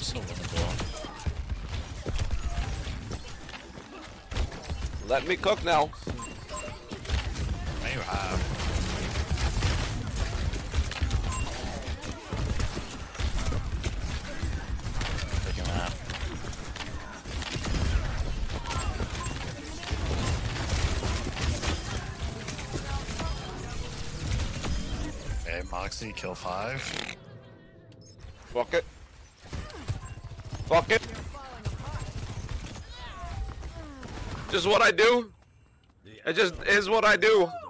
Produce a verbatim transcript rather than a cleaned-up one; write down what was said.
so winnable. Let me cook now. Now you have. Taking that. Okay, Moxy, kill five. Fuck it. Fuck it. Just what I do. It just is what I do.